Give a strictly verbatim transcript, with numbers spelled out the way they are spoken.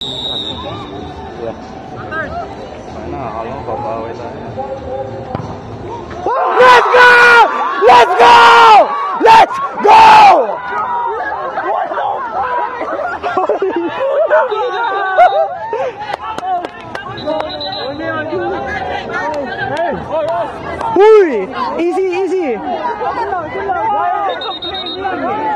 Iya. Mana kalau bawa itu. Let's go! Let's go! Let's go! Hui, easy, easy.